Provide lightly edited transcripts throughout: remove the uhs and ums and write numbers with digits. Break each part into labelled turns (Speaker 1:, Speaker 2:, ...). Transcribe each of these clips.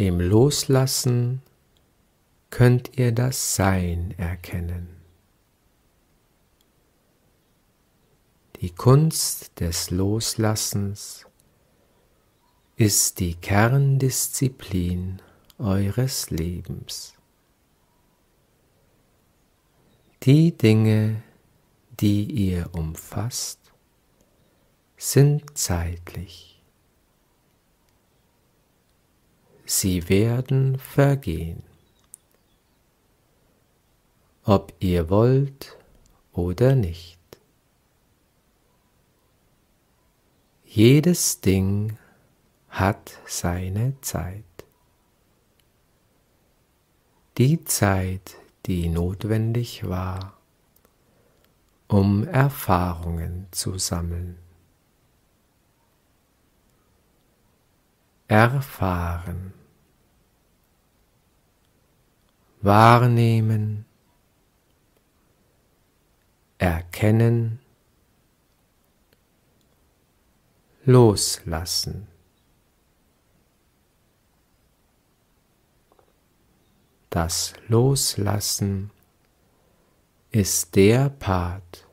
Speaker 1: Im Loslassen könnt ihr das Sein erkennen. Die Kunst des Loslassens ist die Kerndisziplin eures Lebens. Die Dinge, die ihr umfasst, sind zeitlich. Sie werden vergehen, ob ihr wollt oder nicht. Jedes Ding hat seine Zeit. Die Zeit, die notwendig war, um Erfahrungen zu sammeln. Erfahren, wahrnehmen, erkennen, loslassen. Das Loslassen ist der Part,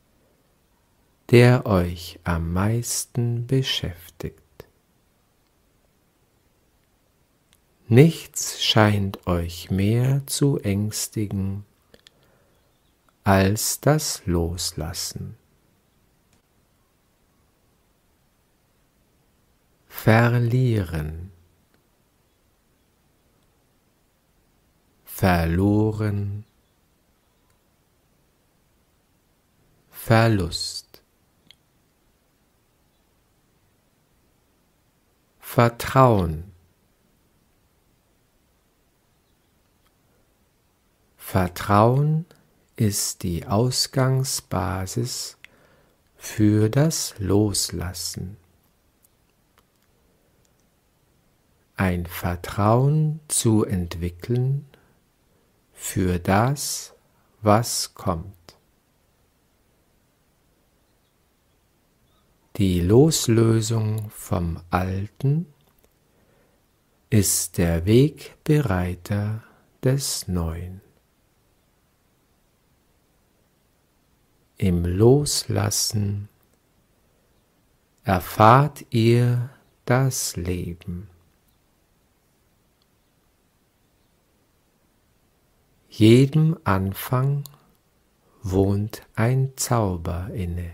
Speaker 1: der euch am meisten beschäftigt. Nichts scheint euch mehr zu ängstigen als das Loslassen. Verlieren, verloren, Verlust, Vertrauen, Vertrauen ist die Ausgangsbasis für das Loslassen. Ein Vertrauen zu entwickeln für das, was kommt. Die Loslösung vom Alten ist der Wegbereiter des Neuen. Im Loslassen erfahrt ihr das Leben. Jedem Anfang wohnt ein Zauber inne,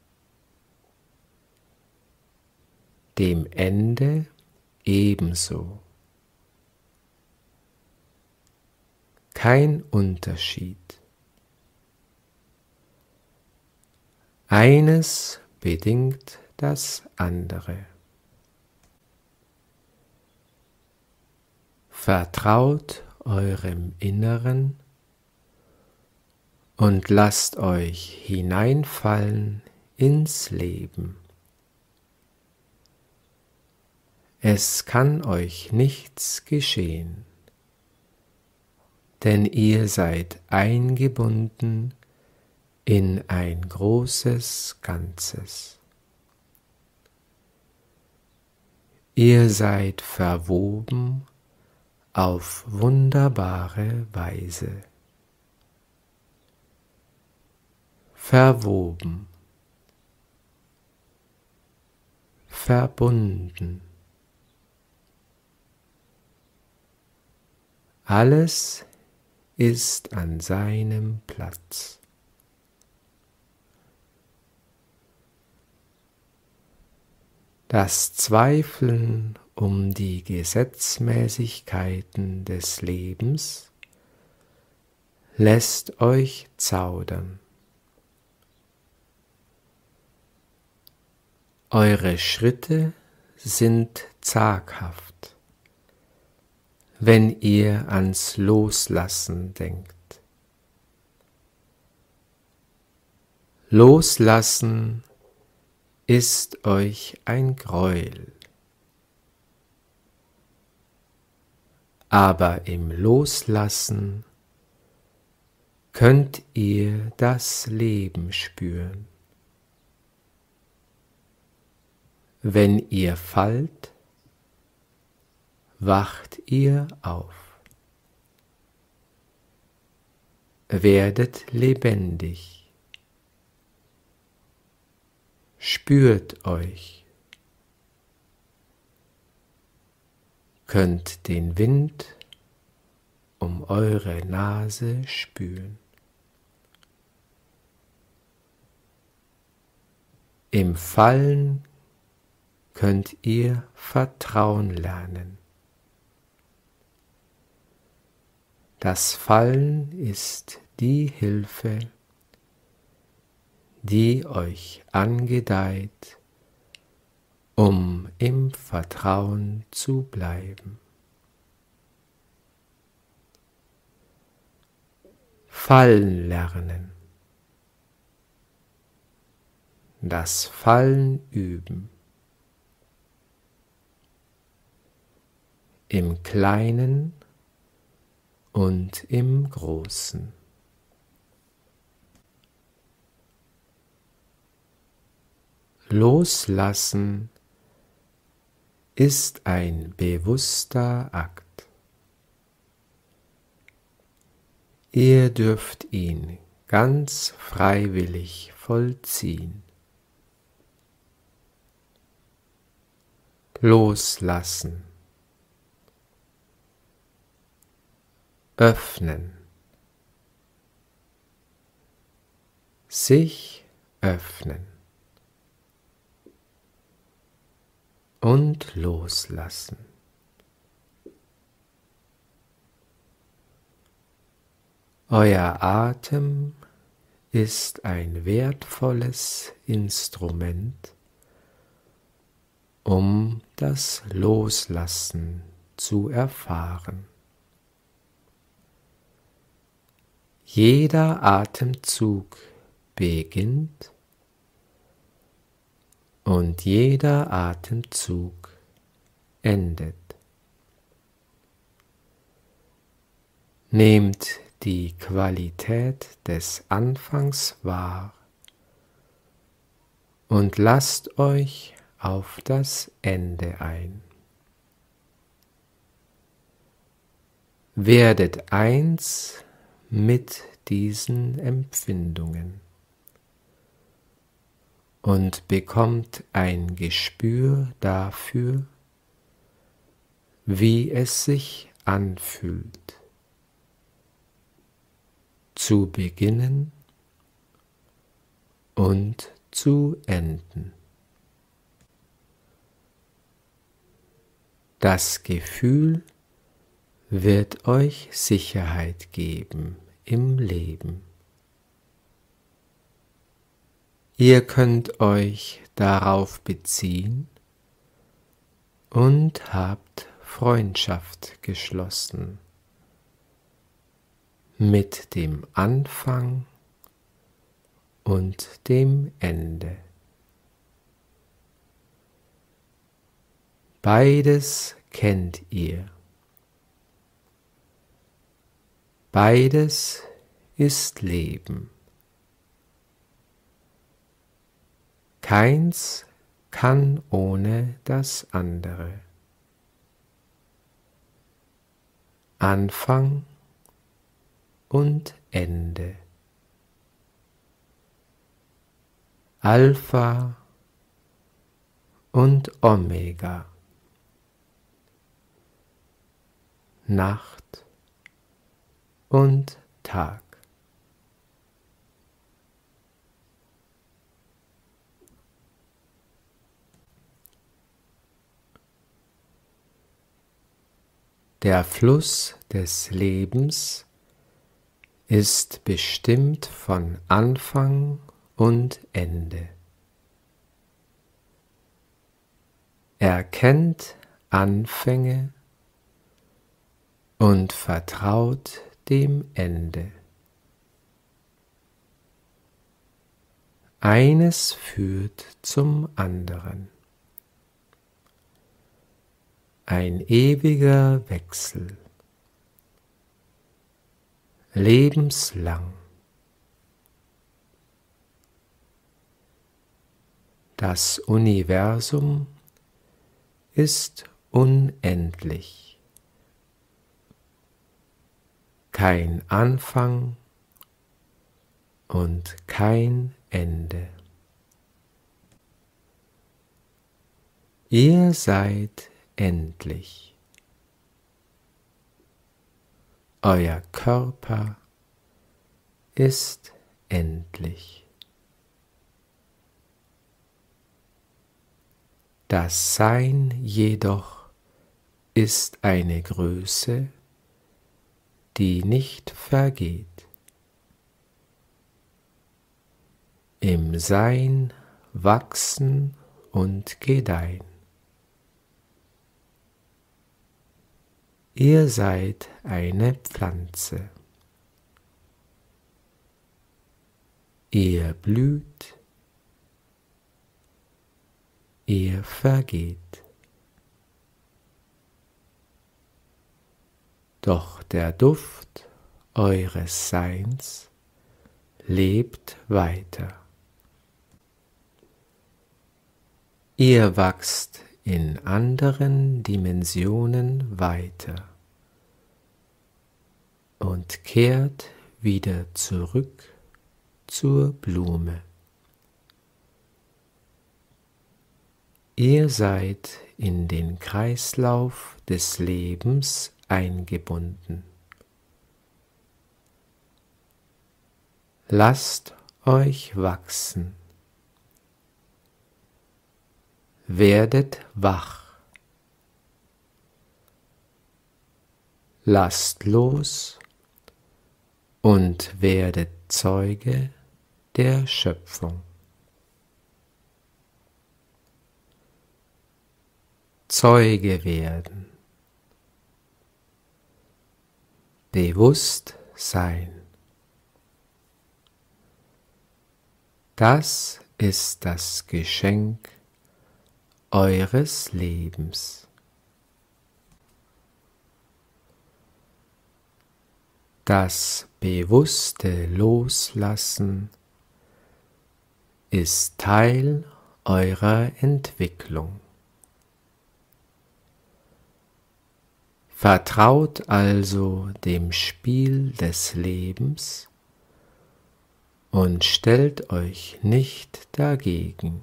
Speaker 1: dem Ende ebenso. Kein Unterschied. Eines bedingt das andere. Vertraut eurem Inneren und lasst euch hineinfallen ins Leben. Es kann euch nichts geschehen, denn ihr seid eingebunden in ein großes Ganzes. Ihr seid verwoben auf wunderbare Weise. Verwoben, verbunden. Alles ist an seinem Platz. Das Zweifeln um die Gesetzmäßigkeiten des Lebens lässt euch zaudern. Eure Schritte sind zaghaft, wenn ihr ans Loslassen denkt. Loslassen ist euch ein Gräuel. Aber im Loslassen könnt ihr das Leben spüren. Wenn ihr fallt, wacht ihr auf. Werdet lebendig. Spürt euch. Könnt den Wind um eure Nase spüren. Im Fallen könnt ihr Vertrauen lernen. Das Fallen ist die Hilfe, die euch angedeiht, um im Vertrauen zu bleiben. Fallen lernen. Das Fallen üben. Im Kleinen und im Großen. Loslassen ist ein bewusster Akt. Ihr dürft ihn ganz freiwillig vollziehen. Loslassen. Öffnen. Sich öffnen. Und loslassen. Euer Atem ist ein wertvolles Instrument, um das Loslassen zu erfahren. Jeder Atemzug beginnt und jeder Atemzug endet. Nehmt die Qualität des Anfangs wahr und lasst euch auf das Ende ein. Werdet eins mit diesen Empfindungen und bekommt ein Gespür dafür, wie es sich anfühlt, zu beginnen und zu enden. Das Gefühl wird euch Sicherheit geben im Leben. Ihr könnt euch darauf beziehen und habt Freundschaft geschlossen mit dem Anfang und dem Ende. Beides kennt ihr. Beides ist Leben. Keins kann ohne das andere. Anfang und Ende. Alpha und Omega. Nacht und Tag. Der Fluss des Lebens ist bestimmt von Anfang und Ende. Er kennt Anfänge und vertraut dem Ende. Eines führt zum anderen. Ein ewiger Wechsel. Lebenslang. Das Universum ist unendlich. kein Anfang und kein Ende. Ihr seid endlich. Euer Körper ist endlich. Das Sein jedoch ist eine Größe, die nicht vergeht. Im Sein wachsen und gedeihen. Ihr seid eine Pflanze. Ihr blüht, ihr vergeht. Doch der Duft eures Seins lebt weiter. Ihr wachst in anderen Dimensionen weiter und kehrt wieder zurück zur Blume. Ihr seid in den Kreislauf des Lebens eingebunden. Lasst euch wachsen. Werdet wach. Lasst los und werdet Zeuge der Schöpfung. Zeuge werden. Bewusst sein. Das ist das Geschenk eures Lebens. Das bewusste Loslassen ist Teil eurer Entwicklung. Vertraut also dem Spiel des Lebens und stellt euch nicht dagegen.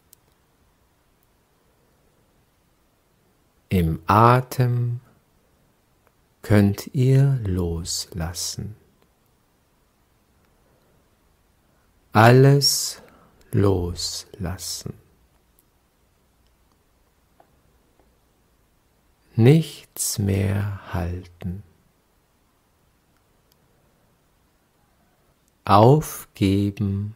Speaker 1: Im Atem könnt ihr loslassen. Alles loslassen. Nichts mehr halten. Aufgeben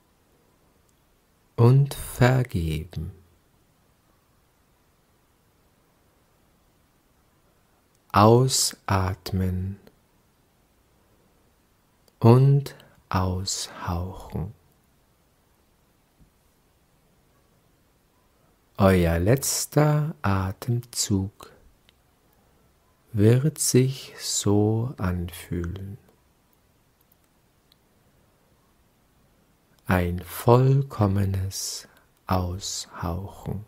Speaker 1: und vergeben. Ausatmen und aushauchen. Euer letzter Atemzug wird sich so anfühlen. Ein vollkommenes Aushauchen.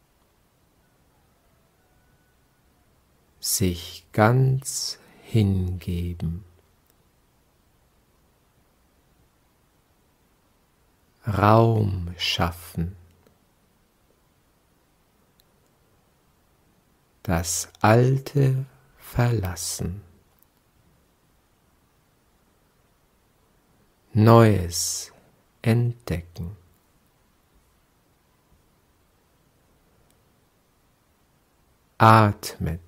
Speaker 1: Sich ganz hingeben. Raum schaffen. Das Alte verlassen. Neues entdecken. Atmet.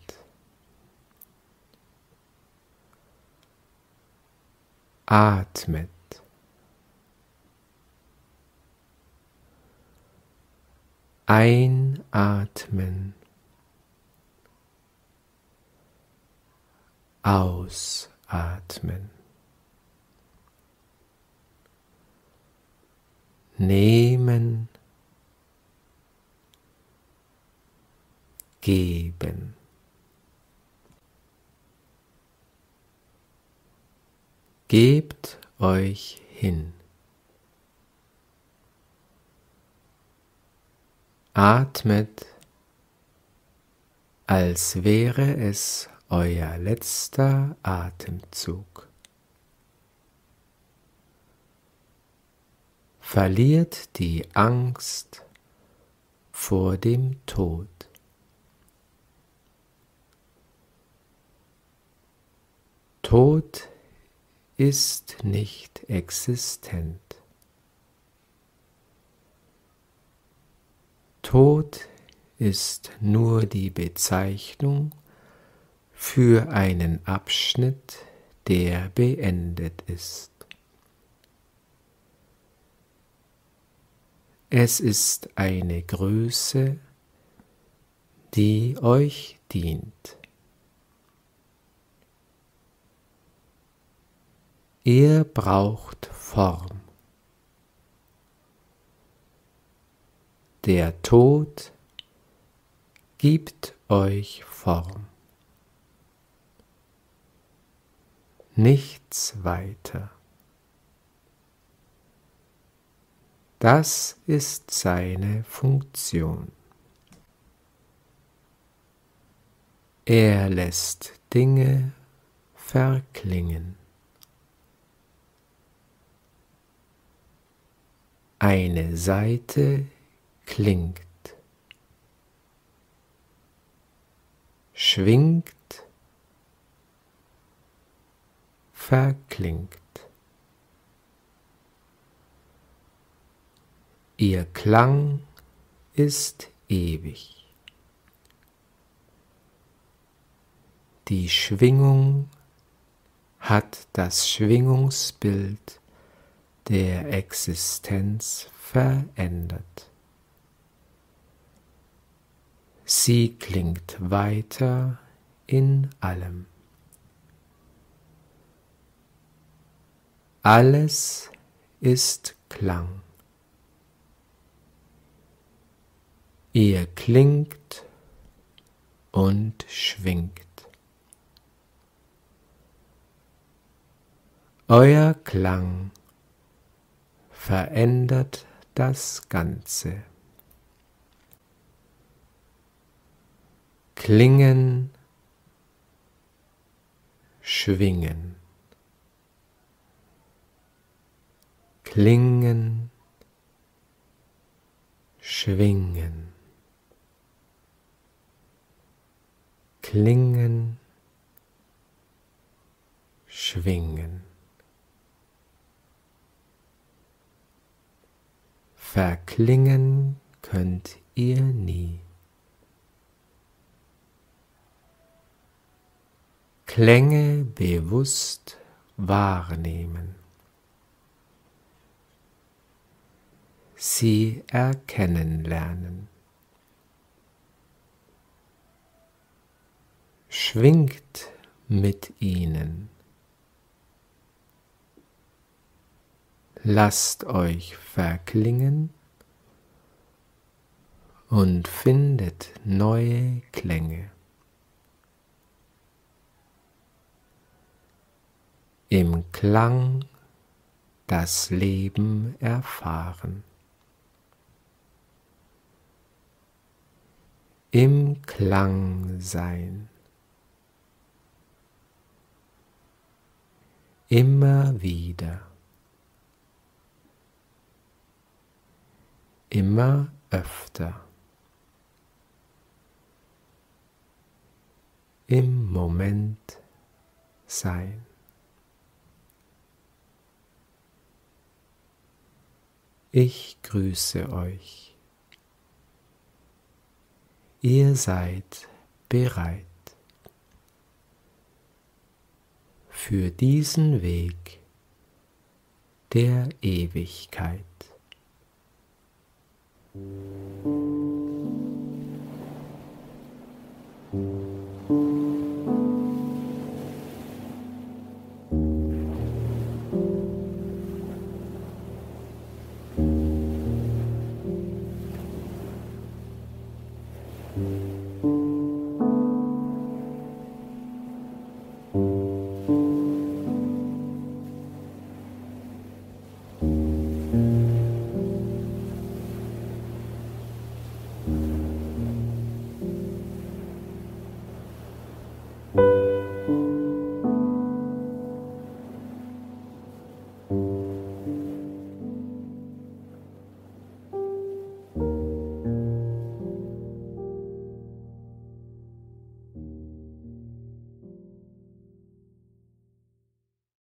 Speaker 1: Atmet. Einatmen. Ausatmen. Nehmen. Geben. Gebt euch hin. Atmet, als wäre es euer letzter Atemzug. Verliert die Angst vor dem Tod. Tod ist nicht existent. Tod ist nur die Bezeichnung für einen Abschnitt, der beendet ist. Es ist eine Größe, die euch dient. Ihr braucht Form. Der Tod gibt euch Form. Nichts weiter. Das ist seine Funktion. Er lässt Dinge verklingen. Eine Saite klingt, schwingt, verklingt. Ihr Klang ist ewig. Die Schwingung hat das Schwingungsbild der Existenz verändert. Sie klingt weiter in allem. Alles ist Klang. Ihr klingt und schwingt. Euer Klang verändert das Ganze. Klingen, schwingen. Klingen, schwingen. Klingen, schwingen. Verklingen könnt ihr nie. Klänge bewusst wahrnehmen. Sie erkennen lernen. Schwingt mit ihnen. Lasst euch verklingen und findet neue Klänge. Im Klang das Leben erfahren. Im Klang sein. Immer wieder. Immer öfter. Im Moment sein. Ich grüße euch. Ihr seid bereit für diesen Weg der Ewigkeit.